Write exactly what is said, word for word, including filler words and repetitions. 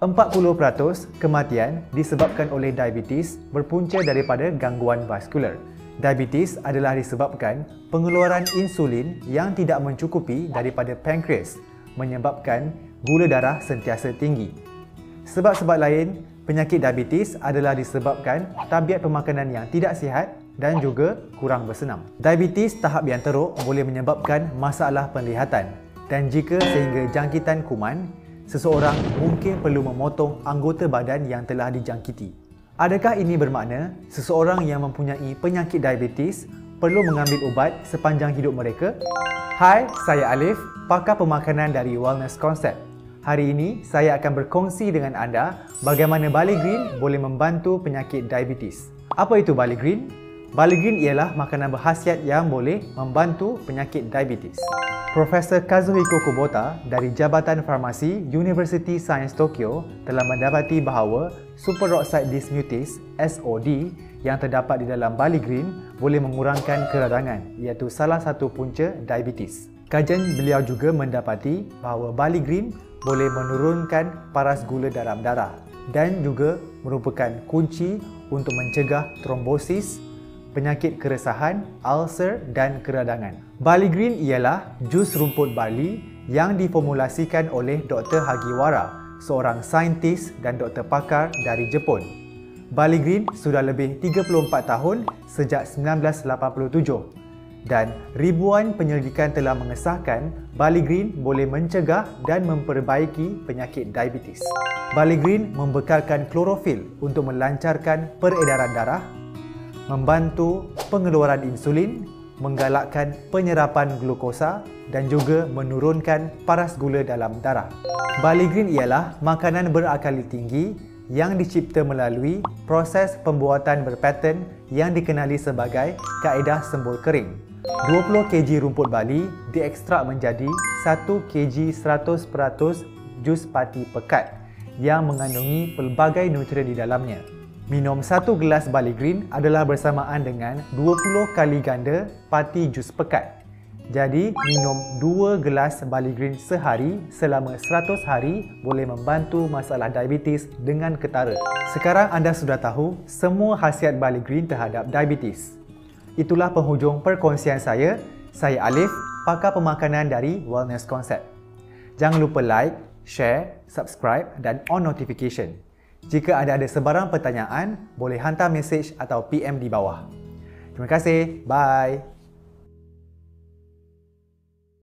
empat puluh peratus kematian disebabkan oleh diabetes berpunca daripada gangguan vaskular. Diabetes adalah disebabkan pengeluaran insulin yang tidak mencukupi daripada pankreas, menyebabkan gula darah sentiasa tinggi. Sebab-sebab lain penyakit diabetes adalah disebabkan tabiat pemakanan yang tidak sihat dan juga kurang bersenam. Diabetes tahap yang teruk boleh menyebabkan masalah penglihatan, dan jika sehingga jangkitan kuman, seseorang mungkin perlu memotong anggota badan yang telah dijangkiti. Adakah ini bermakna seseorang yang mempunyai penyakit diabetes perlu mengambil ubat sepanjang hidup mereka? Hai, saya Alif, pakar pemakanan dari Wellness Concept. Hari ini saya akan berkongsi dengan anda bagaimana barley green boleh membantu penyakit diabetes. Apa itu barley green? Barley green ialah makanan berkhasiat yang boleh membantu penyakit diabetes. Profesor Kazuhiko Kubota dari Jabatan Farmasi University Science Tokyo telah mendapati bahawa superoxide dismutase S O D yang terdapat di dalam barley green boleh mengurangkan keradangan, iaitu salah satu punca diabetes. Kajian beliau juga mendapati bahawa barley green boleh menurunkan paras gula dalam darah dan juga merupakan kunci untuk mencegah trombosis, penyakit keresahan, ulcer dan keradangan. Barley green ialah jus rumput barley yang diformulasikan oleh Doktor Hagiwara, seorang saintis dan doktor pakar dari Jepun. Barley green sudah lebih tiga puluh empat tahun sejak seribu sembilan ratus lapan puluh tujuh dan ribuan penyelidikan telah mengesahkan barley green boleh mencegah dan memperbaiki penyakit diabetes. Barley green membekalkan klorofil untuk melancarkan peredaran darah, membantu pengeluaran insulin, menggalakkan penyerapan glukosa dan juga menurunkan paras gula dalam darah. Barley green ialah makanan berakali tinggi yang dicipta melalui proses pembuatan berpattern yang dikenali sebagai kaedah sembul kering. dua puluh kilogram rumput barley diekstrak menjadi satu kilogram seratus peratus jus pati pekat yang mengandungi pelbagai nutrien di dalamnya. Minum satu gelas barley green adalah bersamaan dengan dua puluh kali ganda pati jus pekat. Jadi, minum dua gelas barley green sehari selama seratus hari boleh membantu masalah diabetes dengan ketara. Sekarang anda sudah tahu semua khasiat barley green terhadap diabetes. Itulah penghujung perkongsian saya. Saya Alif, pakar pemakanan dari Wellness Concept. Jangan lupa like, share, subscribe dan on notification. Jika anda ada sebarang pertanyaan, boleh hantar mesej atau P M di bawah. Terima kasih. Bye.